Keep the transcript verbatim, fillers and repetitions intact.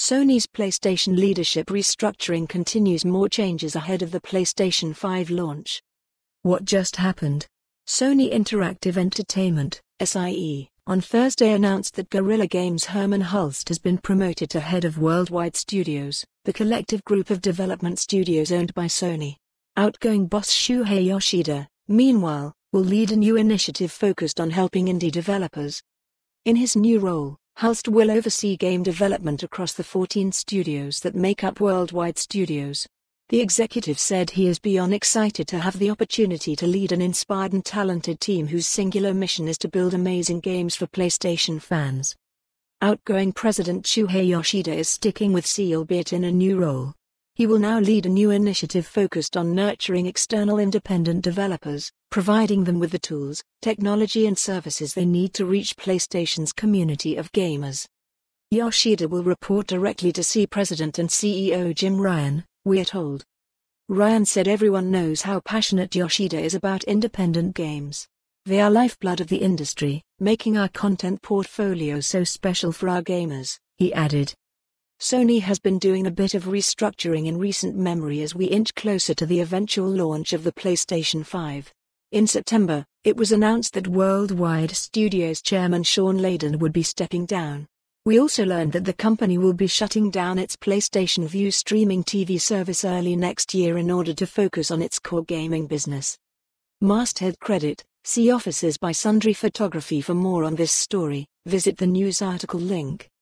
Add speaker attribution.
Speaker 1: Sony's PlayStation leadership restructuring continues. More changes ahead of the PlayStation five launch.
Speaker 2: What just happened?
Speaker 1: Sony Interactive Entertainment, S I E, on Thursday announced that Guerrilla Games Hermen Hulst has been promoted to head of Worldwide Studios, the collective group of development studios owned by Sony. Outgoing boss Shuhei Yoshida, meanwhile, will lead a new initiative focused on helping indie developers. In his new role, Hulst will oversee game development across the fourteen studios that make up Worldwide Studios. The executive said he is beyond excited to have the opportunity to lead an inspired and talented team whose singular mission is to build amazing games for PlayStation fans. Outgoing President Shuhei Yoshida is sticking with S E albeit in a new role. He will now lead a new initiative focused on nurturing external independent developers, providing them with the tools, technology and services they need to reach PlayStation's community of gamers. Yoshida will report directly to C President and C E O Jim Ryan, we're told. Ryan said everyone knows how passionate Yoshida is about independent games. They are lifeblood of the industry, making our content portfolio so special for our gamers, he added. Sony has been doing a bit of restructuring in recent memory as we inch closer to the eventual launch of the PlayStation five. In September, it was announced that Worldwide Studios chairman Sean Layden would be stepping down. We also learned that the company will be shutting down its PlayStation Vue streaming T V service early next year in order to focus on its core gaming business. Masthead credit, see Offices by Sundry Photography. For more on this story, visit the news article link.